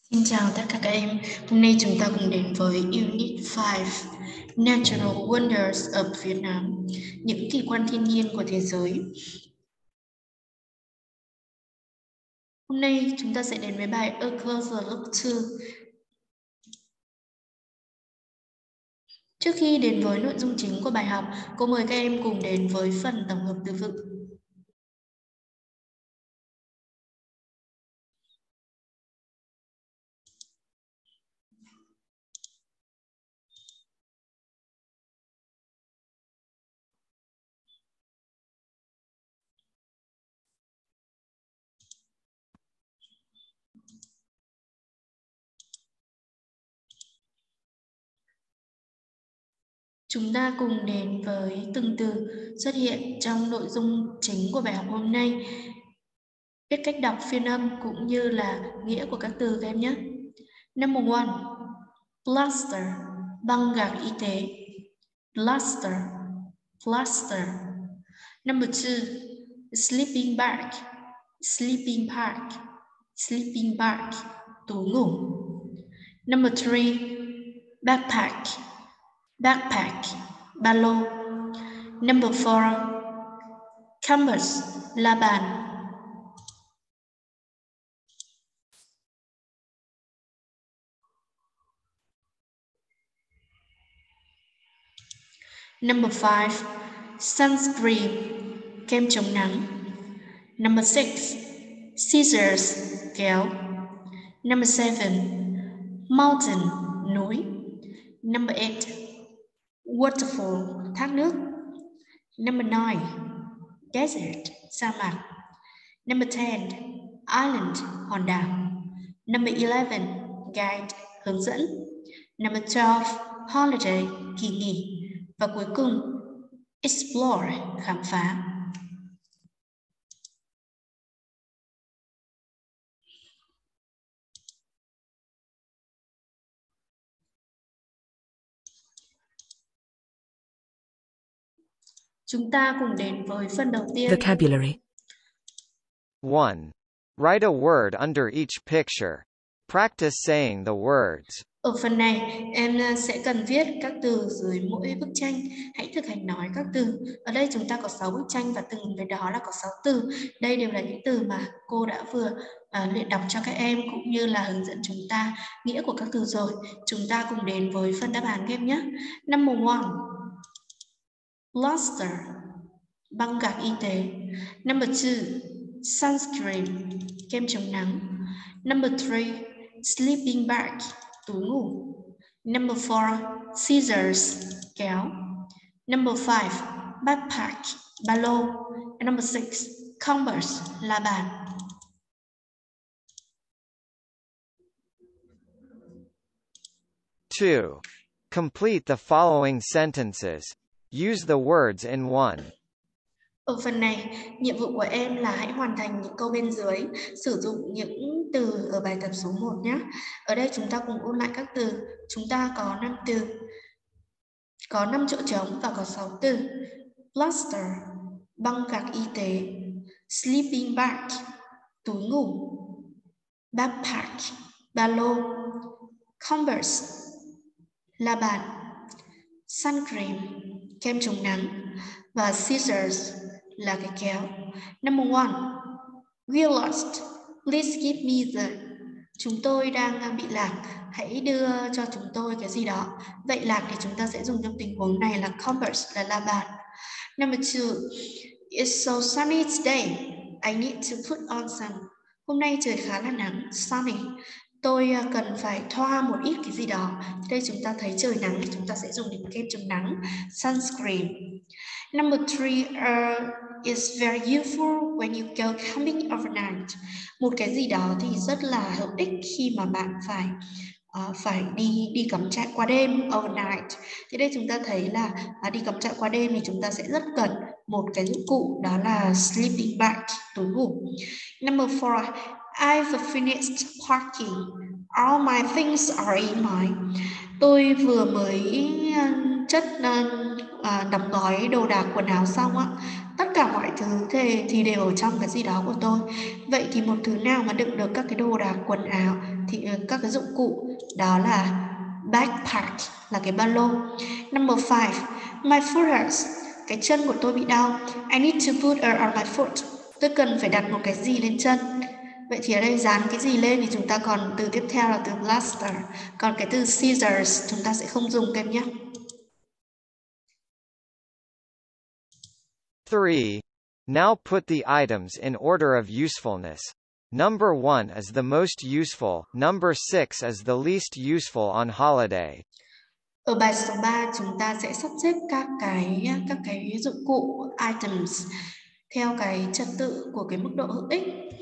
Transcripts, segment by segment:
Xin chào tất cả các em. Hôm nay chúng ta cùng đến với Unit 5 Natural Wonders of Vietnam, những kỳ quan thiên nhiên của thế giới. Hôm nay chúng ta sẽ đến với bài A Closer Look To. Trước khi đến với nội dung chính của bài học, cô mời các em cùng đến với phần tổng hợp từ vựng. Chúng ta cùng đến với từng từ xuất hiện trong nội dung chính của bài học hôm nay. Biết cách đọc phiên âm cũng như là nghĩa của các từ các em nhé. Number 1. Plaster, băng gạc y tế. Plaster, plaster. Number 2. Sleeping bag, sleeping park, sleeping bag, tủ ngủ. Number 3. Backpack, backpack, ba lô. Number 4. Canvas, la bàn. Number 5. Sunscreen, kem chống nắng. Number 6. Scissors, kéo. Number 7. Mountain, núi. Number 8. Waterfall, thác nước. Number 9. Desert, sa mạc. Number 10. Island, hòn đảo. Number 11. Guide, hướng dẫn. Number 12. Holiday, kỳ nghỉ. Và cuối cùng, explore, khám phá. Chúng ta cùng đến với phần đầu tiên. Vocabulary. 1. Write a word under each picture. Practice saying the words. Ở phần này, em sẽ cần viết các từ dưới mỗi bức tranh. Hãy thực hành nói các từ. Ở đây chúng ta có 6 bức tranh và từng với đó là có 6 từ. Đây đều là những từ mà cô đã vừa luyện đọc cho các em cũng như là hướng dẫn chúng ta nghĩa của các từ rồi. Chúng ta cùng đến với phần đáp án các em nhé. Number 1. Plaster, băng gạc y tế. Number 2. Sunscreen, kem chống nắng. Number 3. Sleeping bag, tủ ngủ. Number 4. Scissors, kéo. Number 5. Backpack, ba lô. And number 6. Canvas, la bàn. Two. Complete the following sentences. Use the words in one. Ở phần này, nhiệm vụ của em là hãy hoàn thành những câu bên dưới, sử dụng những từ ở bài tập số 1 nhé. Ở đây chúng ta cùng ôn lại các từ. Chúng ta có 5 từ, có 5 chỗ trống và có 6 từ. Plaster, băng gạc y tế. Sleeping bag, túi ngủ. Backpack, ba lô. Canvas, la bàn. Suncream, kem chống nắng. Và scissors là cái kéo. Number 1. We lost. Please give me the. Chúng tôi đang bị lạc. Hãy đưa cho chúng tôi cái gì đó. Vậy lạc thì chúng ta sẽ dùng trong tình huống này là canvas, là la bàn. Number 2. It's so sunny today. I need to put on some. Hôm nay trời khá là nắng, sunny. Tôi cần phải thoa một ít cái gì đó. Đây chúng ta thấy trời nắng thì chúng ta sẽ dùng đến kem chống nắng, sunscreen. Number 3, is very useful when you go camping overnight. Một cái gì đó thì rất là hữu ích khi mà bạn phải đi cắm trại qua đêm, overnight. Thì đây chúng ta thấy là đi cắm trại qua đêm thì chúng ta sẽ rất cần một cái dụng cụ, đó là sleeping bag, túi ngủ. Number 4, I've finished packing. All my things are in mine. Tôi vừa mới đóng gói đồ đạc quần áo xong á. Tất cả mọi thứ thì đều ở trong cái gì đó của tôi. Vậy thì một thứ nào mà đựng được các cái đồ đạc quần áo các cái dụng cụ đó là backpack là cái ba lô. Number 5, my foot hurts. Cái chân của tôi bị đau. I need to put it on my foot. Tôi cần phải đặt một cái gì lên chân. Vậy thì ở đây dán cái gì lên thì chúng ta còn từ tiếp theo là từ plaster. Còn cái từ scissors chúng ta sẽ không dùng các em nhé. 3. Now put the items in order of usefulness. Number 1 is the most useful, number 6 is the least useful on holiday. Ở bài số 3 chúng ta sẽ sắp xếp các cái dụng cụ items theo cái trật tự của cái mức độ hữu ích.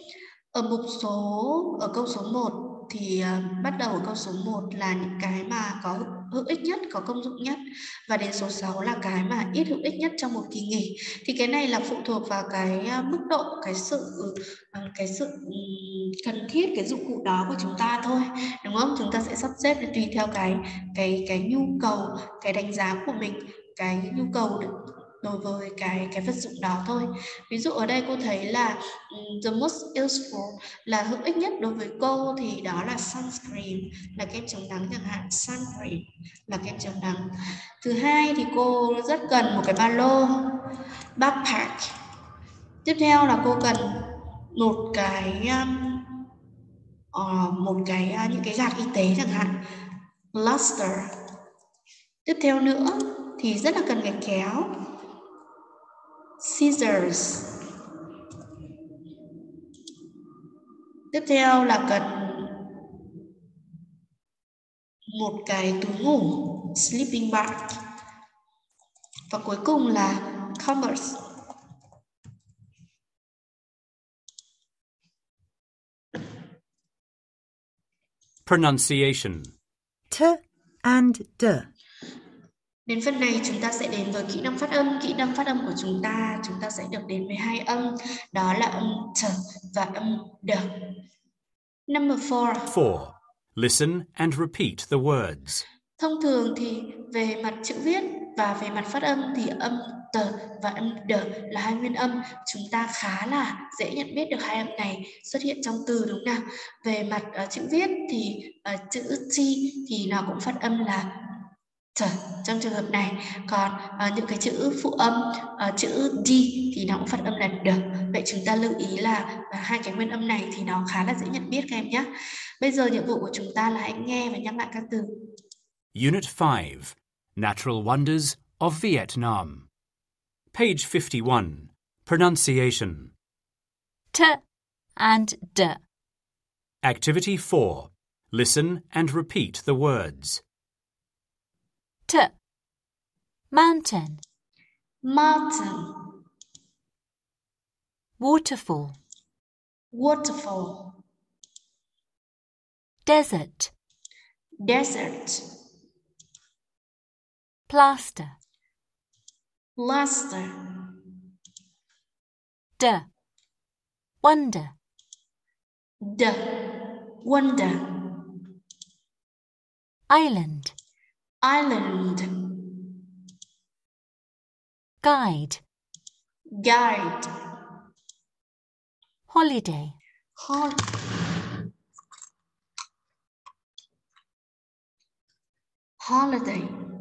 Ở câu số 1 thì bắt đầu ở câu số 1 là những cái mà có hữu ích nhất, có công dụng nhất, và đến số 6 là cái mà ít hữu ích nhất trong một kỳ nghỉ. Thì cái này là phụ thuộc vào cái mức độ, cái sự cần thiết cái dụng cụ đó của chúng ta thôi, đúng không? Chúng ta sẽ sắp xếp tùy theo cái nhu cầu, cái đánh giá của mình, cái nhu cầu đối với cái vật dụng đó thôi. Ví dụ ở đây cô thấy là the most useful là hữu ích nhất đối với cô thì đó là sunscreen, là kem chống nắng chẳng hạn. Sunscreen là kem chống nắng. Thứ hai thì cô rất cần một cái ba lô, backpack. Tiếp theo là cô cần một cái những cái gạt y tế chẳng hạn, plaster. Tiếp theo nữa thì rất là cần cái kéo, scissors. Tiếp theo là cần một cái túi ngủ, sleeping bag. Và cuối cùng là commerce. Pronunciation. T and D. Đến phần này chúng ta sẽ đến với kỹ năng phát âm. Kỹ năng phát âm của chúng ta sẽ được đến với hai âm, đó là âm t và âm d. Number 4. 4. Listen and repeat the words. Thông thường thì về mặt chữ viết và về mặt phát âm thì âm t và âm d là hai nguyên âm. Chúng ta khá là dễ nhận biết được hai âm này xuất hiện trong từ, đúng nào? Về mặt chữ viết thì chữ T thì nó cũng phát âm là t trong trường hợp này. Còn những cái chữ phụ âm, chữ D thì nó cũng phát âm là d. Vậy chúng ta lưu ý là hai cái nguyên âm này thì nó khá là dễ nhận biết các em nhé. Bây giờ nhiệm vụ của chúng ta là hãy nghe và nhắc lại các từ. Unit 5. Natural Wonders of Vietnam. Page 51. Pronunciation. T and D. Activity 4. Listen and repeat the words. T. Mountain. Mountain, Waterfall. waterfall, Desert. desert, Plaster. plaster, D. Wonder. d, wonder, Island. island, Guide. guide, Holiday. holiday.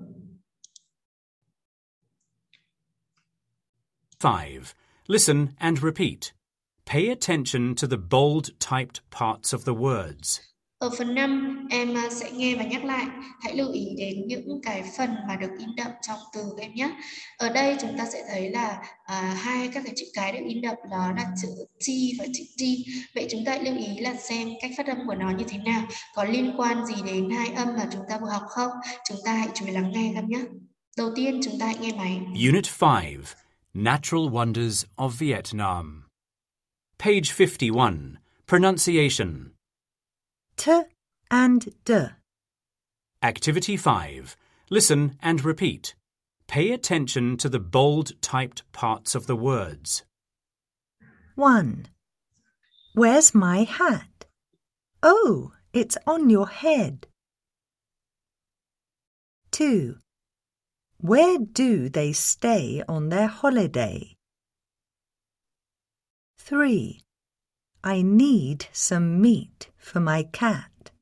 5. Listen and repeat. Pay attention to the bold typed parts of the words. Ở phần 5, em sẽ nghe và nhắc lại. Hãy lưu ý đến những cái phần mà được in đậm trong từ các em nhé. Ở đây chúng ta sẽ thấy là hai các cái chữ cái được in đậm đó là chữ T và chữ D. Vậy chúng ta hãy lưu ý là xem cách phát âm của nó như thế nào. Có liên quan gì đến hai âm mà chúng ta vừa học không? Chúng ta hãy chú ý lắng nghe các em nhé. Đầu tiên chúng ta hãy nghe máy. Unit 5. Natural Wonders of Vietnam. Page 51. Pronunciation. T and D. Activity 5. Listen and repeat. Pay attention to the bold typed parts of the words. 1. Where's my hat? Oh, it's on your head. 2. Where do they stay on their holiday? 3. I need some meat for my cat.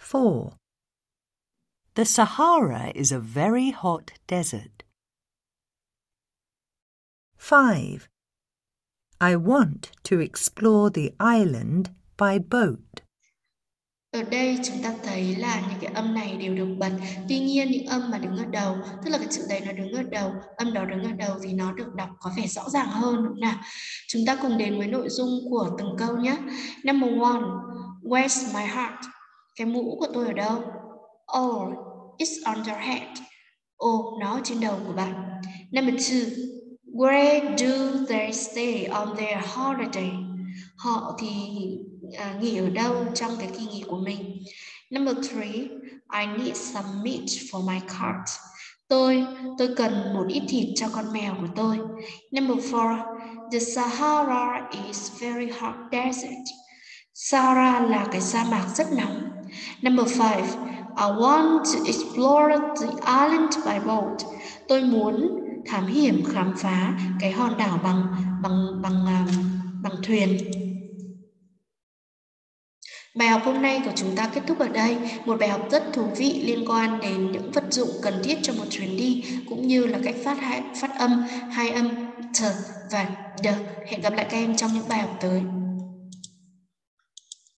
4. The Sahara is a very hot desert. 5. I want to explore the island by boat. Ở đây chúng ta thấy là những cái âm này đều được bật. Tuy nhiên những âm mà đứng ở đầu, tức là cái chữ đấy nó đứng ở đầu, âm đó đứng ở đầu thì nó được đọc có vẻ rõ ràng hơn, đúng không nào? Chúng ta cùng đến với nội dung của từng câu nhé. Number 1. Where's my heart? Cái mũ của tôi ở đâu? Oh, it's on your head. Oh, nó ở trên đầu của bạn. Number 2. Where do they stay on their holiday? Họ thì nghỉ ở đâu trong cái kỳ nghỉ của mình. Number 3. I need some meat for my cat. Tôi cần một ít thịt cho con mèo của tôi. Number 4. The Sahara is very hot desert. Sahara là cái sa mạc rất nóng. Number 5. I want to explore the island by boat. Tôi muốn thám hiểm khám phá cái hòn đảo bằng thuyền. Bài học hôm nay của chúng ta kết thúc ở đây. Một bài học rất thú vị liên quan đến những vật dụng cần thiết cho một chuyến đi, cũng như là cách phát âm hai âm t và d. Hẹn gặp lại các em trong những bài học tới.